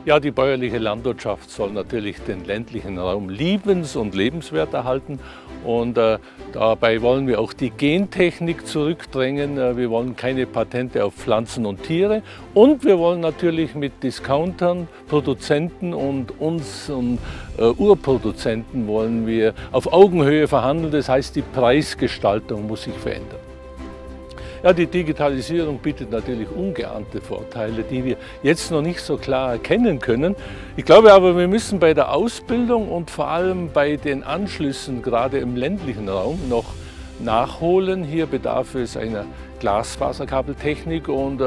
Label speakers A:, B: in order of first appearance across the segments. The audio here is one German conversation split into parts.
A: Ja, die bäuerliche Landwirtschaft soll natürlich den ländlichen Raum und lebenswert erhalten. Und dabei wollen wir auch die Gentechnik zurückdrängen. Wir wollen keine Patente auf Pflanzen und Tiere. Und wir wollen natürlich mit Discountern, Produzenten und Urproduzenten wollen wir auf Augenhöhe verhandeln. Das heißt, die Preisgestaltung muss sich verändern. Ja, die Digitalisierung bietet natürlich ungeahnte Vorteile, die wir jetzt noch nicht so klar erkennen können. Ich glaube aber, wir müssen bei der Ausbildung und vor allem bei den Anschlüssen, gerade im ländlichen Raum, noch nachholen. Hier bedarf es einer Glasfaserkabeltechnik und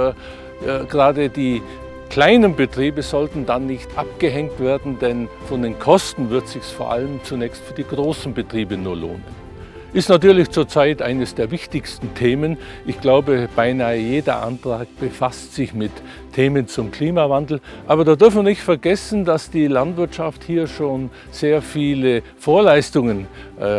A: gerade die kleinen Betriebe sollten dann nicht abgehängt werden, denn von den Kosten wird es sich vor allem zunächst für die großen Betriebe nur lohnen. Ist natürlich zurzeit eines der wichtigsten Themen. Ich glaube, beinahe jeder Antrag befasst sich mit Themen zum Klimawandel. Aber da dürfen wir nicht vergessen, dass die Landwirtschaft hier schon sehr viele Vorleistungen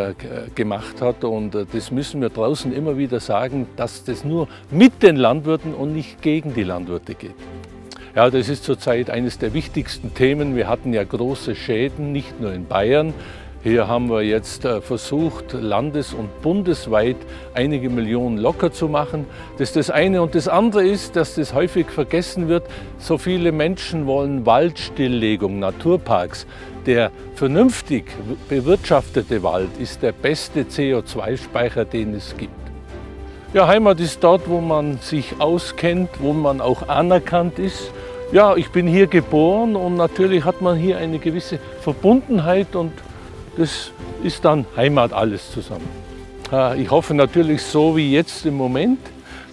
A: gemacht hat. Und das müssen wir draußen immer wieder sagen, dass das nur mit den Landwirten und nicht gegen die Landwirte geht. Ja, das ist zurzeit eines der wichtigsten Themen. Wir hatten ja große Schäden, nicht nur in Bayern. Hier haben wir jetzt versucht, landes- und bundesweit einige Millionen locker zu machen. Das ist das eine. Und das andere ist, dass das häufig vergessen wird, so viele Menschen wollen Waldstilllegung, Naturparks. Der vernünftig bewirtschaftete Wald ist der beste CO2-Speicher, den es gibt. Ja, Heimat ist dort, wo man sich auskennt, wo man auch anerkannt ist. Ja, ich bin hier geboren und natürlich hat man hier eine gewisse Verbundenheit und das ist dann Heimat alles zusammen. Ich hoffe natürlich so wie jetzt im Moment.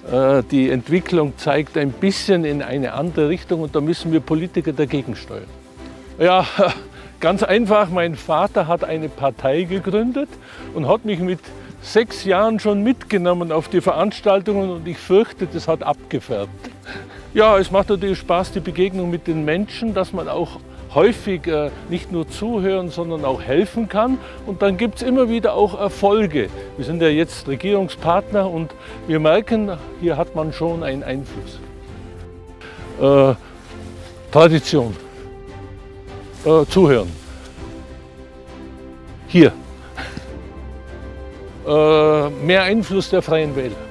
A: Die Entwicklung zeigt ein bisschen in eine andere Richtung und da müssen wir Politiker dagegen steuern. Ja, ganz einfach, mein Vater hat eine Partei gegründet und hat mich mit 6 Jahren schon mitgenommen auf die Veranstaltungen und ich fürchte, das hat abgefärbt. Ja, es macht natürlich Spaß, die Begegnung mit den Menschen, dass man auch häufig nicht nur zuhören, sondern auch helfen kann. Und dann gibt es immer wieder auch Erfolge. Wir sind ja jetzt Regierungspartner und wir merken, hier hat man schon einen Einfluss. Tradition. Zuhören. Hier. Mehr Einfluss der Freien Wähler.